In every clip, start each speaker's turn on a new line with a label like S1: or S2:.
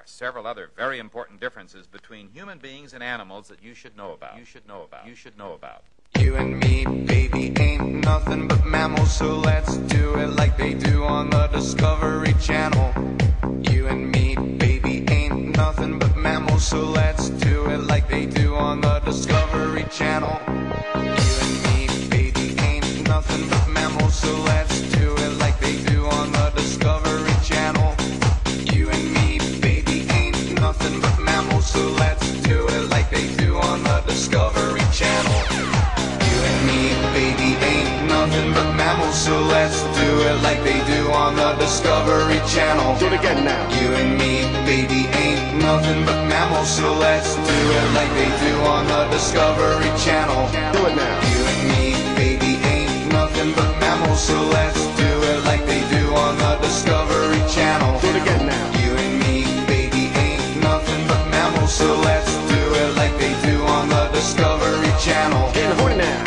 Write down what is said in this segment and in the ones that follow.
S1: several other very important differences between human beings and animals that you should know about.
S2: You and me, baby, ain't nothing but mammals, so let's do it like they do on the Discovery Channel. You and me, baby, ain't nothing but mammals, so let's do it like they do on the Discovery Channel. You and me, baby, ain't nothing but mammals, so let's do it like they do on the Discovery Channel. You and me, baby, ain't nothing but mammals, so let's do it like they do on the Discovery Channel. You and me, baby, ain't nothing but mammals, so let's do it like they do on the Discovery Channel.
S3: Do it again now.
S2: You and me, baby, ain't nothing but mammals, so let's do it like they do on the Discovery Channel.
S3: Do it now.
S2: You and me, baby, ain't nothing but mammals, so let's do it like they do on the Discovery Channel.
S3: Do it again now.
S2: You and me, baby, ain't nothing but mammals, so let's do it like they do on the Discovery Channel.
S3: Getting horny now.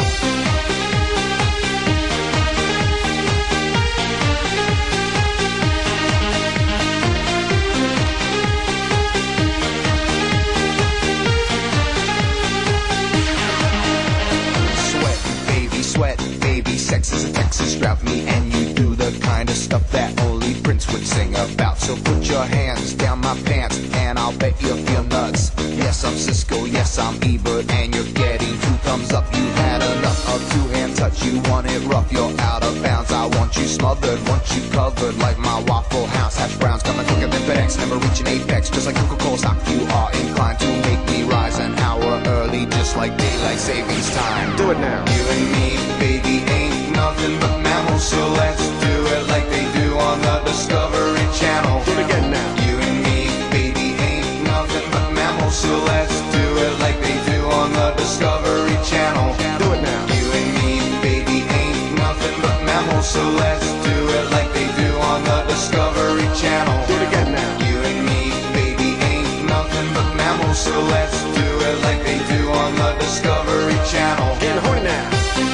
S2: Sweat, baby, sex is a Texas drought. Me and you do the kind of stuff that only Prince would sing about. So put your hands down my pants and I'll bet you'll feel nuts. Yes, I'm Cisco, yes, I'm Ebert, and you're getting 2 thumbs up. You had enough of 2-hand touch, you want it rough, you're out of bounds. I want you smothered, want you covered like my Waffle House hash browns. Coming quicker than FedEx, never reaching apex. Just like Coca-Cola stock, you are inclined to make me rise an hour early, just like daylight savings time.
S3: Do it now.
S2: You and me, baby, ain't nothing but mammals, so let's do it like they do on the Discovery Channel.
S3: Do it again now.
S2: You and me, baby, ain't nothing but mammals, so let's do it like they do on the Discovery Channel.
S3: Do it now.
S2: You and me, baby, ain't nothing but mammals, so let's do it like they do on the Discovery Channel.
S3: Do it again now.
S2: You and me, baby, ain't nothing but mammals, so let's do it like they do on the Discovery Channel.
S3: Getting horny now.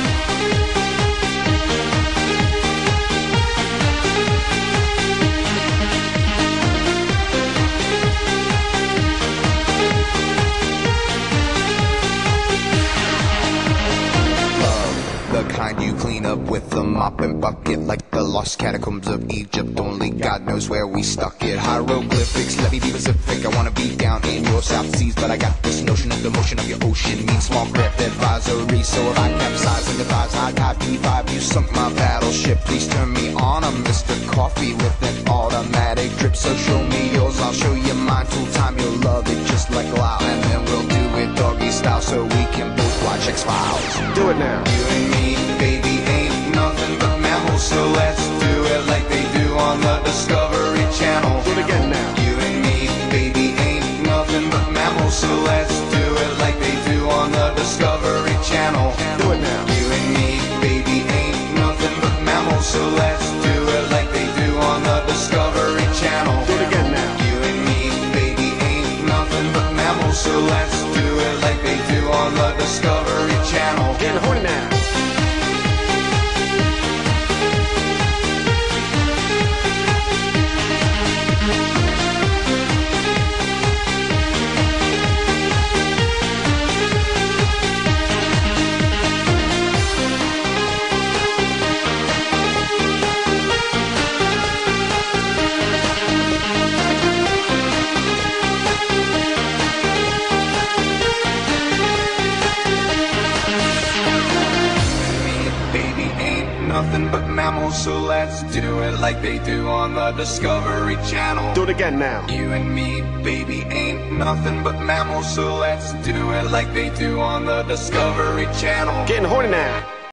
S2: The kind you clean up with a mop and bucket, like the lost catacombs of Egypt. Only God knows where we stuck it. Hieroglyphics, let me be specific. I wanna be down in your South Seas, but I got this notion of the motion of your ocean means small craft advisory. So if I capsize in the thighs, high tide P5, you sunk my battleship. Please turn me on. I'm Mr. Coffee with an automatic drip. So show me yours, I'll show you mine. Full time, you'll love it just like Lyle, and then we'll do it doggy style so we can both watch X-Files.
S3: Do it now.
S2: You and me, baby, ain't nothing but mammals, so let's do it like they do on the Discovery Channel.
S3: Do it again now.
S2: You and me, baby, ain't nothing but mammals, so let's do it like they do on the Discovery Channel.
S3: Do it now.
S2: You and me, baby, ain't nothing but mammals, so let's do it like they do on the Discovery Channel.
S3: Do it again now.
S2: You and me, baby, ain't nothing but mammals, so let's do it like they do on the Discovery Channel.
S3: Getting horny now.
S2: Nothing but mammals, so let's do it like they do on the Discovery Channel.
S3: Do it again now.
S2: You and me, baby, ain't nothing but mammals, so let's do it like they do on the Discovery Channel.
S3: Getting horny now.